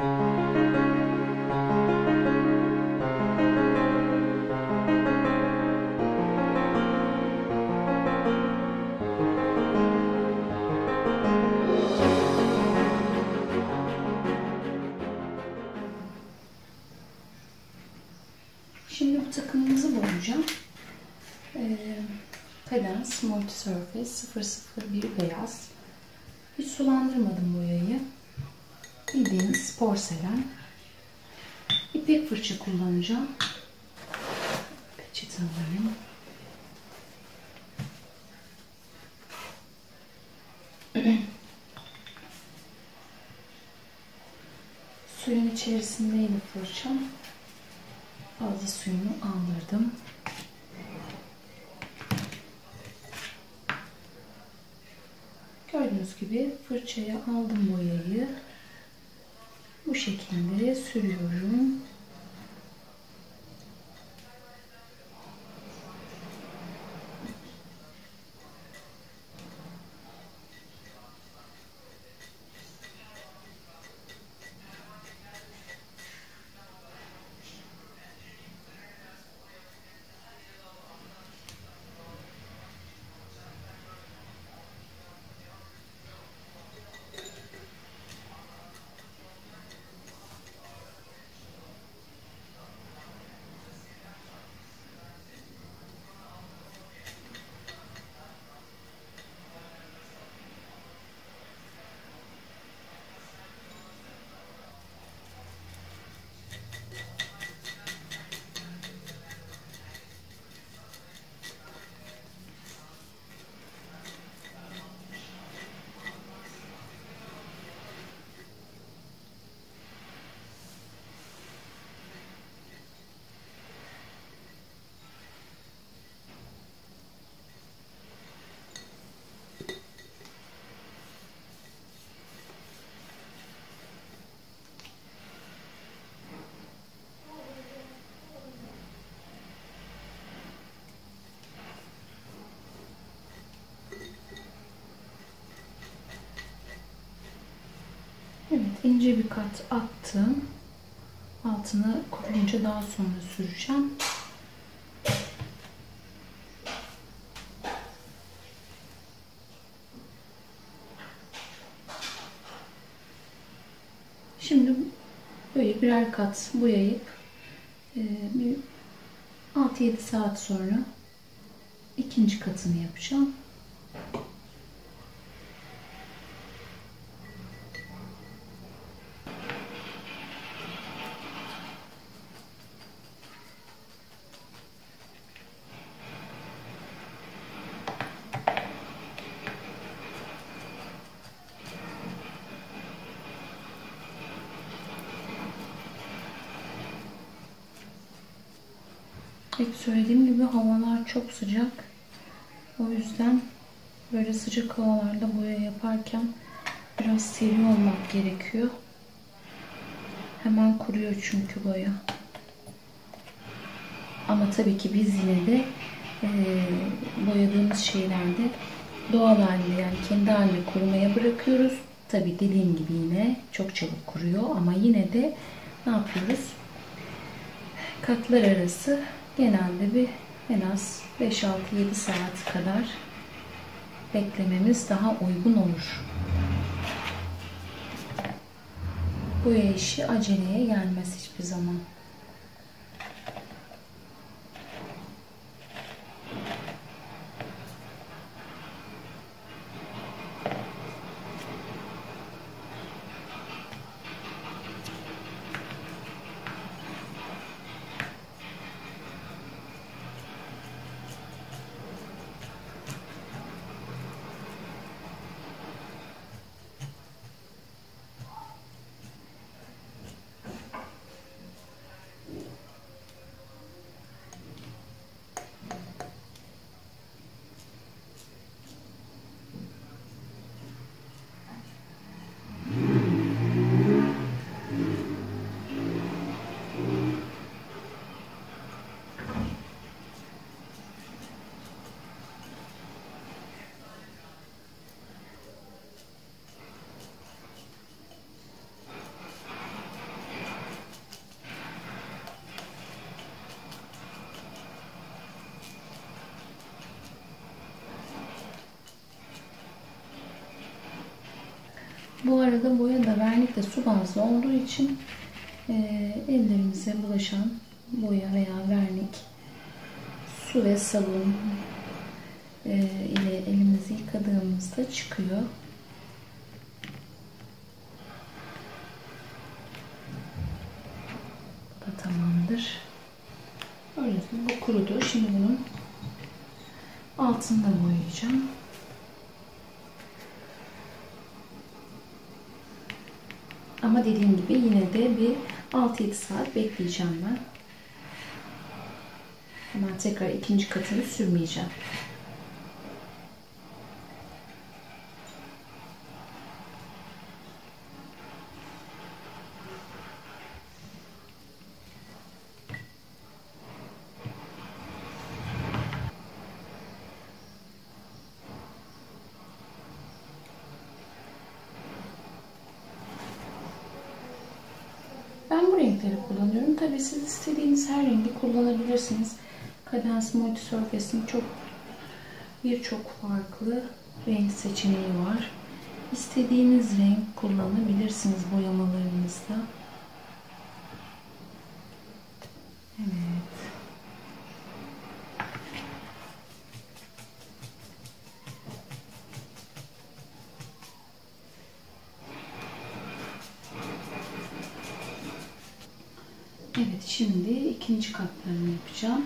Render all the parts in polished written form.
Şimdi bu takımımızı boyayacağım. Cadence Multi Surface 001 beyaz. Hiç sulandırmadım boyayı. Bildiğiniz porselen. İpek fırça kullanacağım. Peçete alayım. Suyun içerisindeydi fırçam. Fazla suyunu aldırdım. Gördüğünüz gibi fırçaya aldım boyayı. Bu şekilde sürüyorum. Evet, ince bir kat attım. Altını kuruyunca daha sonra süreceğim. Şimdi böyle birer kat boyayıp bir 6-7 saat sonra ikinci katını yapacağım. İlk söylediğim gibi havalar çok sıcak. O yüzden böyle sıcak havalarda boya yaparken biraz seri olmak gerekiyor. Hemen kuruyor çünkü boya. Ama tabii ki biz yine de boyadığımız şeylerde doğal halinde, yani kendi haline kurumaya bırakıyoruz. Tabii dediğim gibi yine çok çabuk kuruyor ama yine de ne yapıyoruz? Katlar arası genelde bir en az 5-6-7 saat kadar beklememiz daha uygun olur. Boya işi aceleye gelmez hiçbir zaman. Bu arada boya da vernik de su bazlı olduğu için ellerimize bulaşan boya veya vernik su ve sabun ile elimizi yıkadığımızda çıkıyor. Bu da tamamdır. Öyle, bu kurudu. Şimdi bunun altını da boyayacağım. Ama dediğim gibi yine de bir 6-7 saat bekleyeceğim ben. Hemen tekrar ikinci katını sürmeyeceğim. Ben bu renkleri kullanıyorum. Tabii siz istediğiniz her rengi kullanabilirsiniz. Cadence Multisurface'in birçok farklı renk seçeneği var. İstediğiniz renk kullanabilirsiniz boyamalarınızda. Evet. Evet, şimdi ikinci katlarını yapacağım.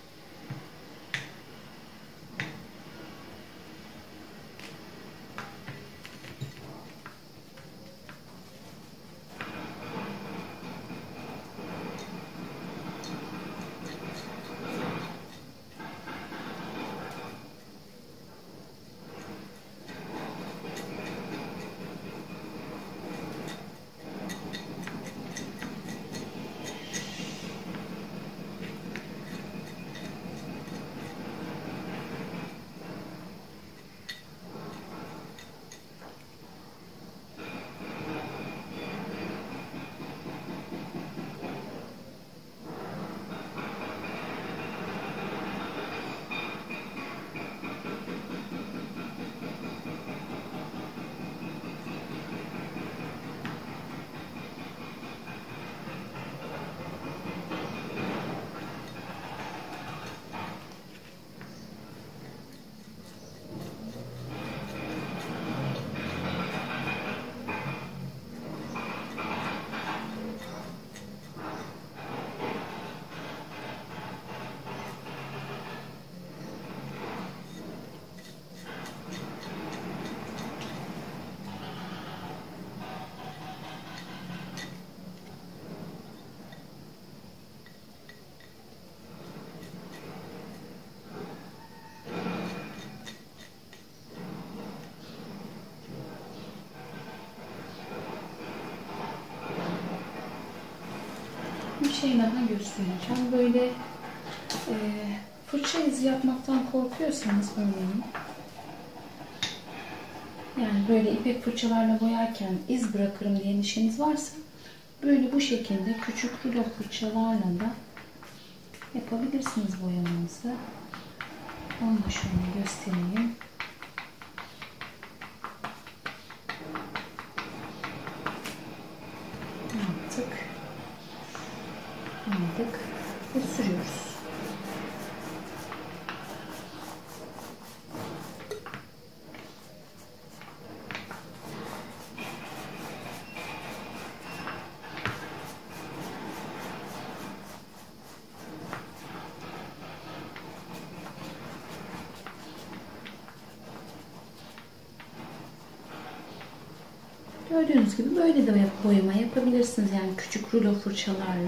Bir şey daha göstereceğim. Böyle fırça izi yapmaktan korkuyorsanız örneğin, yani böyle ipek fırçalarla boyarken iz bırakırım diye endişeniz varsa böyle bu şekilde küçük rulo fırçalarla da yapabilirsiniz boyamanızı. Onu da şöyle göstereyim. Yaptık. Aldık ve sürüyoruz. Gördüğünüz gibi böyle de boyama yapabilirsiniz, yani küçük rulo fırçalarla.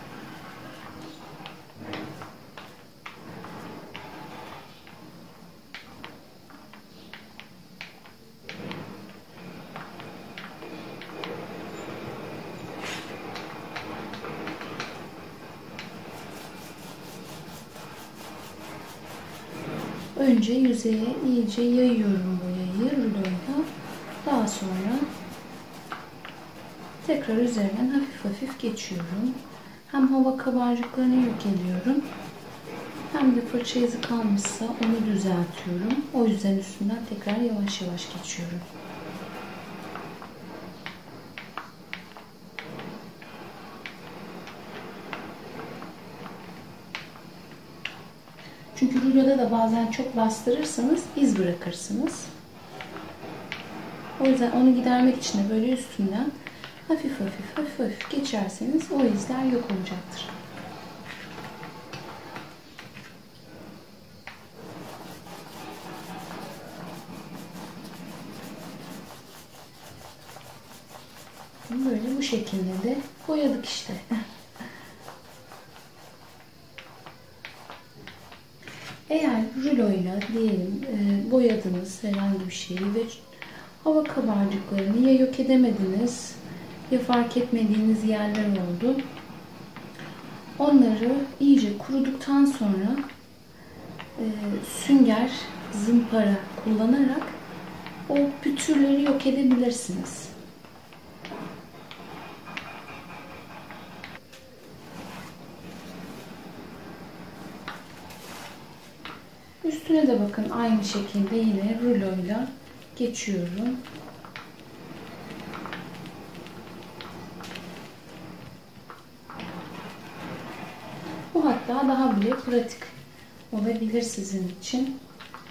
Önce yüzeye iyice yayıyorum boyayı ruloyla. Daha sonra tekrar üzerinden hafif hafif geçiyorum. Hem hava kabarcıklarını yok ediyorum, hem de fırça izi kalmışsa onu düzeltiyorum. O yüzden üstünden tekrar yavaş yavaş geçiyorum. Çünkü ruloda da bazen çok bastırırsanız iz bırakırsınız. O yüzden onu gidermek için de böyle üstünden hafif hafif geçerseniz o izler yok olacaktır. Böyle bu şekilde de boyadık işte. Eğer ruloyla diyelim boyadınız herhangi bir şeyi ve hava kabarcıklarını ya yok edemediniz ya fark etmediğiniz yerler oldu. Onları iyice kuruduktan sonra sünger, zımpara kullanarak o pütürleri yok edebilirsiniz. Üstüne de bakın aynı şekilde yine ruloyla geçiyorum. Bu hatta daha bile pratik olabilir sizin için.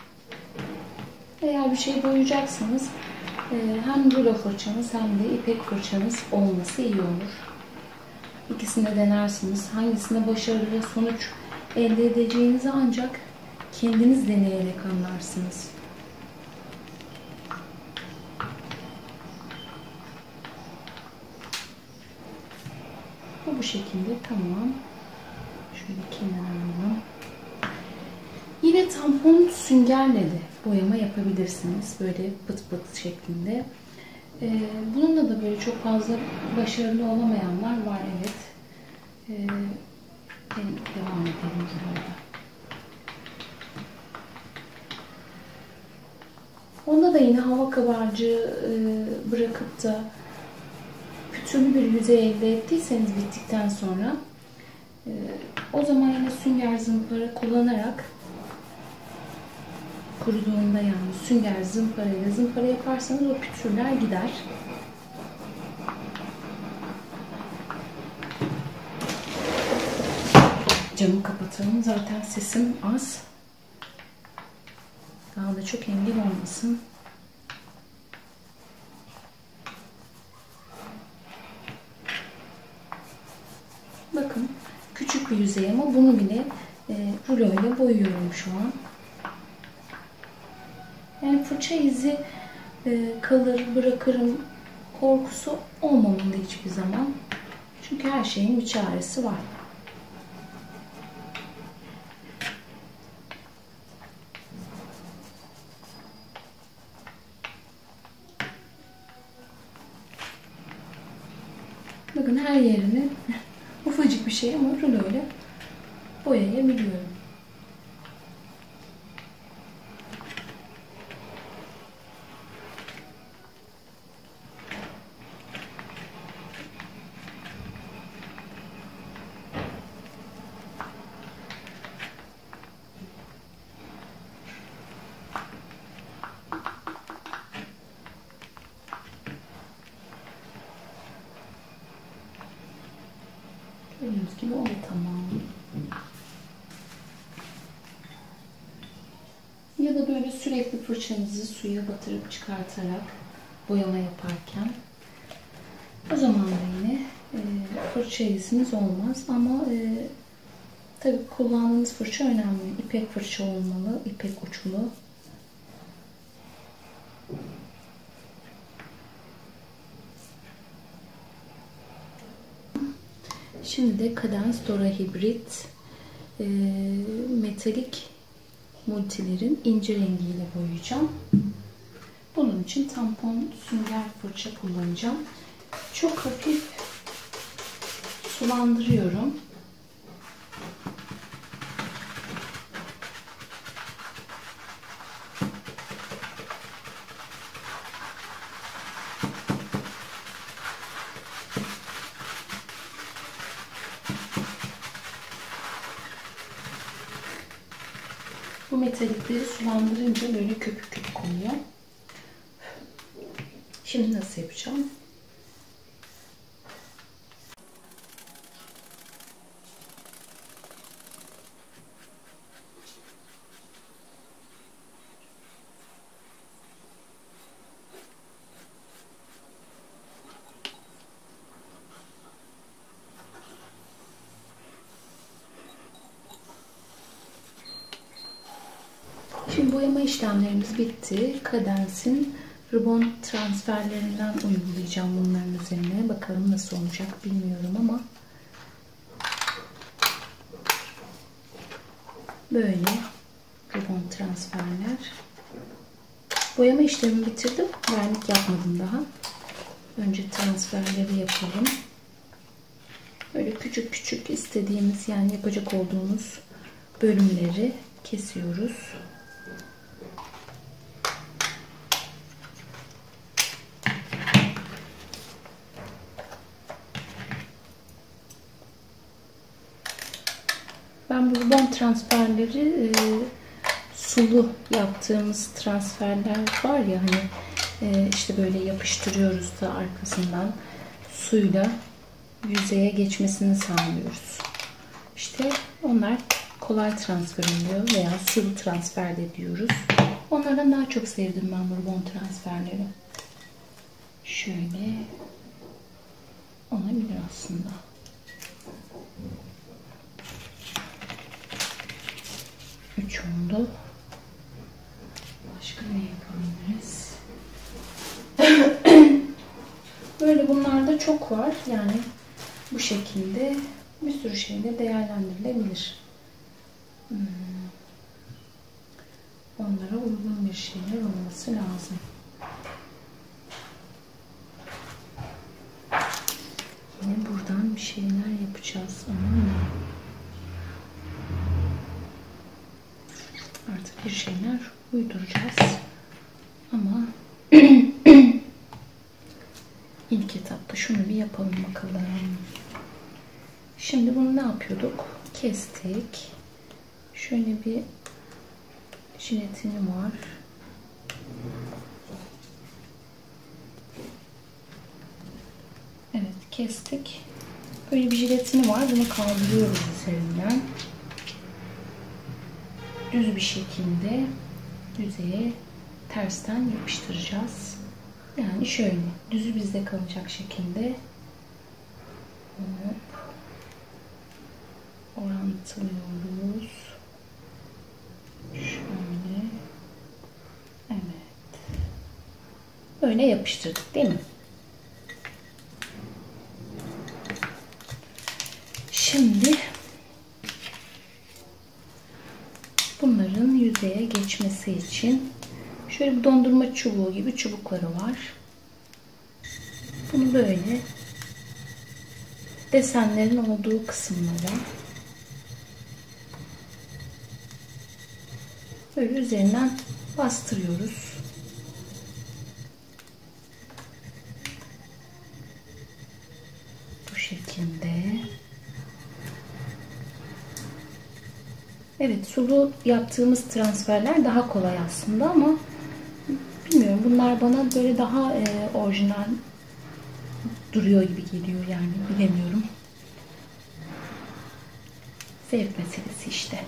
Eğer bir şey boyayacaksanız hem rulo fırçanız hem de ipek fırçanız olması iyi olur. İkisini de denersiniz. Hangisinde başarılı sonuç elde edeceğinizi ancak kendiniz deneyerek anlarsınız. Bu şekilde tamam. Şöyle kenara alalım. Yine tampon süngerle de boyama yapabilirsiniz. Böyle pıt pıt şeklinde. Bununla da böyle çok fazla başarılı olamayanlar var, evet. Devam edelim burada. Onda da yine hava kabarcığı bırakıp da pütürlü bir yüzey elde ettiyseniz bittikten sonra o zaman yine sünger zımpara kullanarak kuruduğunda yani sünger zımparayla zımpara yaparsanız o pütürler gider. Camı kapatalım. Zaten sesim az. Daha da çok engel olmasın. Bakın küçük bir yüzey ama bunu bile rulo ile boyuyorum şu an. Yani fırça izi kalır, bırakırım korkusu olmamalı hiçbir zaman. Çünkü her şeyin bir çaresi var. Bakın her yerini ufacık bir şey ama rulo ile boyayabiliyorum. Gördüğünüz gibi oldu tamam. Ya da böyle sürekli fırçanızı suya batırıp çıkartarak boyama yaparken o zaman da yine fırça iziniz olmaz ama tabii kullandığınız fırça önemli. İpek fırça olmalı, ipek uçlu. Şimdi de Cadence Dora Hibrit metalik multilerin ince rengiyle boyayacağım. Bunun için tampon sünger fırça kullanacağım. Çok hafif sulandırıyorum. Bu metalikleri sulandırınca böyle köpük köpük oluyor. Şimdi nasıl yapacağım? Şimdi boyama işlemlerimiz bitti. Cadence'in ribon transferlerinden uygulayacağım bunların üzerine. Bakalım nasıl olacak bilmiyorum ama böyle ribon transferler. Boyama işlemimi bitirdim. Vernik yapmadım daha. Önce transferleri yapalım. Böyle küçük küçük istediğimiz, yani yapacak olduğumuz bölümleri kesiyoruz. Ben bu ribon transferleri sulu yaptığımız transferler var ya, hani işte böyle yapıştırıyoruz da arkasından suyla yüzeye geçmesini sağlıyoruz. İşte onlar kolay transfer oluyor veya sulu transfer de diyoruz. Onlardan daha çok sevdim ben bu ribon transferleri. Şöyle olabilir aslında. Üç oldu. Başka ne yapabiliriz? Böyle bunlarda çok var. Yani bu şekilde bir sürü şeyde değerlendirilebilir. Onlara uygun bir şeyler olması lazım. Yine buradan bir şeyler yapacağız ama artık bir şeyler uyduracağız. Ama ilk etapta şunu bir yapalım bakalım. Şimdi bunu ne yapıyorduk? Kestik. Şöyle bir jiletinim var. Evet, kestik. Böyle bir jiletini var. Bunu kaldırıyoruz üzerinden. Düz bir şekilde yüzeye tersten yapıştıracağız. Yani şöyle düzü bizde kalacak şekilde orantılıyoruz. Şöyle. Evet. Böyle yapıştırdık değil mi? Şimdi bunların yüzeye geçmesi için şöyle bir dondurma çubuğu gibi çubukları var. Bunu böyle desenlerin olduğu kısımlara böyle üzerinden bastırıyoruz. Bu şekilde. Evet, sulu yaptığımız transferler daha kolay aslında ama bilmiyorum, bunlar bana böyle daha orijinal duruyor gibi geliyor, yani bilemiyorum. Zevk meselesi işte.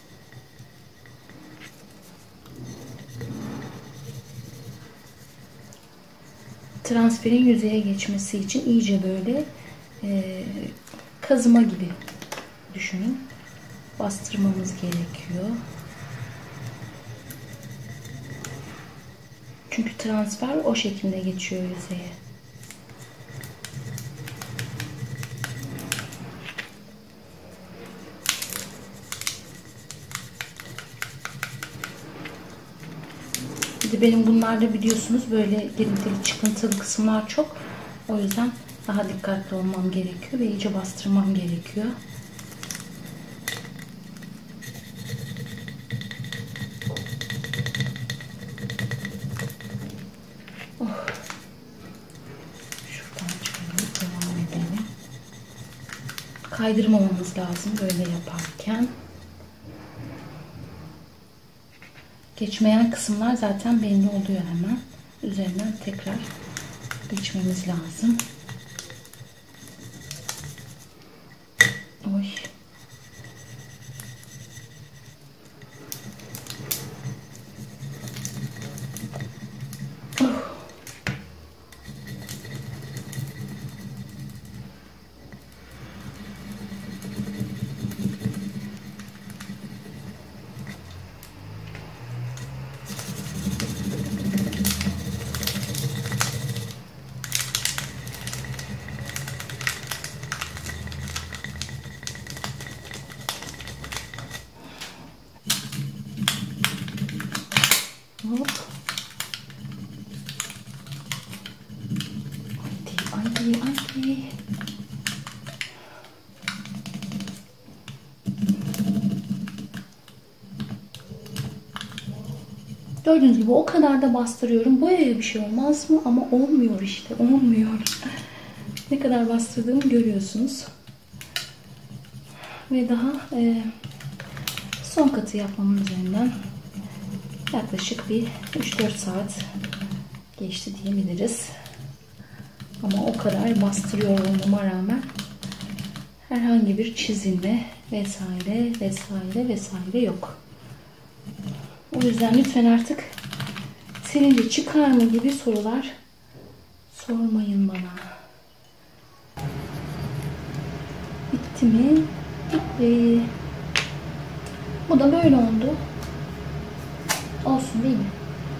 Transferin yüzeye geçmesi için iyice böyle kazıma gibi düşünün. Bastırmamız gerekiyor. Çünkü transfer o şekilde geçiyor yüzeye. Bir de benim bunlarda biliyorsunuz böyle girintili çıkıntılı kısımlar çok. O yüzden daha dikkatli olmam gerekiyor ve iyice bastırmam gerekiyor. Kaydırmamamız lazım böyle yaparken. Geçmeyen kısımlar zaten belli oluyor hemen. Üzerinden tekrar geçmemiz lazım. Oy. Gördüğünüz gibi o kadar da bastırıyorum. Boyaya bir şey olmaz mı? Ama olmuyor işte. Olmuyor. Ne kadar bastırdığımı görüyorsunuz. Ve daha son katı yapmamın üzerinden yaklaşık bir 3-4 saat geçti diyebiliriz. Ama o kadar bastırıyor olmama rağmen herhangi bir çizilme vesaire vesaire vesaire yok. O yüzden lütfen artık silince çıkar mı gibi sorular sormayın bana. Bitti mi? Bitti. Bu da böyle oldu. Olsun değil mi?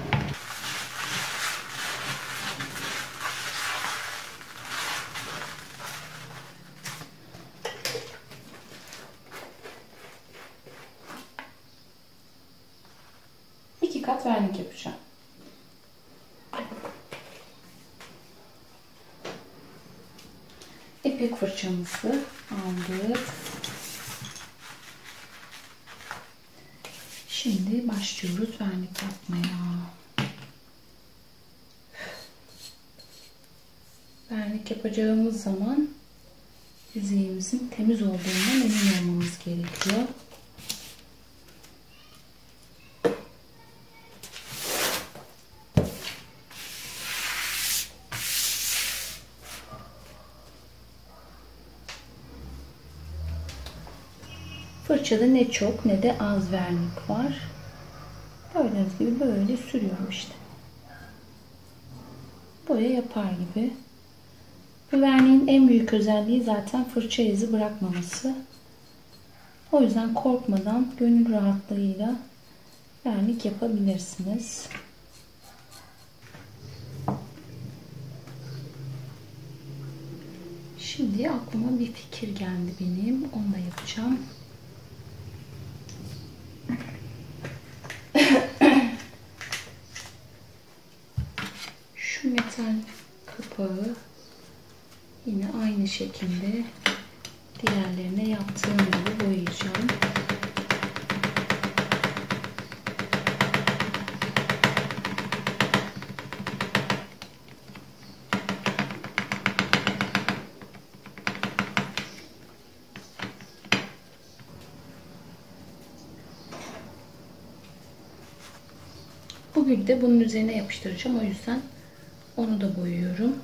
İki kat vernik yapacağım. İpek fırçamızı aldık. Şimdi başlıyoruz vernik yapmaya. Vernik yapacağımız zaman yüzeyimizin temiz olduğundan emin olmamız gerekiyor. Fırçada ne çok ne de az vernik var. Gördüğünüz gibi böyle sürüyorum işte. Boya yapar gibi. Bu verniğin en büyük özelliği zaten fırça izi bırakmaması. O yüzden korkmadan gönül rahatlığıyla vernik yapabilirsiniz. Şimdi aklıma bir fikir geldi benim. Onu da yapacağım. Şu metal kapağı yine aynı şekilde diğerlerine yaptığım gibi boyayacağım. Bu gülü de bunun üzerine yapıştıracağım. O yüzden onu da boyuyorum.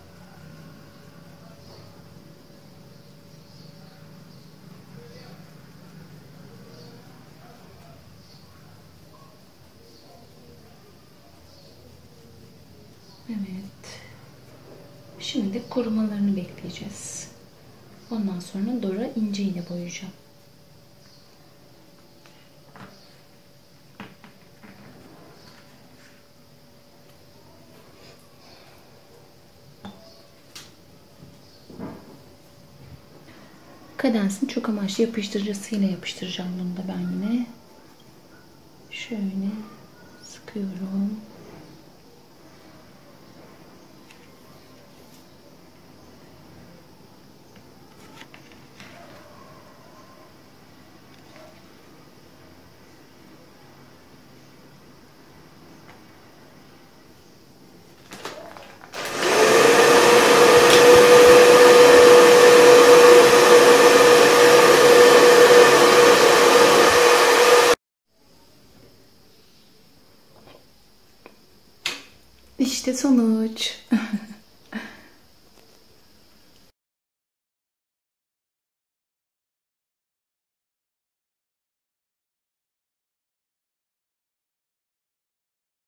Evet. Şimdi kurumalarını bekleyeceğiz. Ondan sonra Dora ince ile boyayacağım. Kadensini çok amaçlı yapıştırıcısıyla yapıştıracağım bunu da ben yine. Şöyle sıkıyorum. İşte sonuç.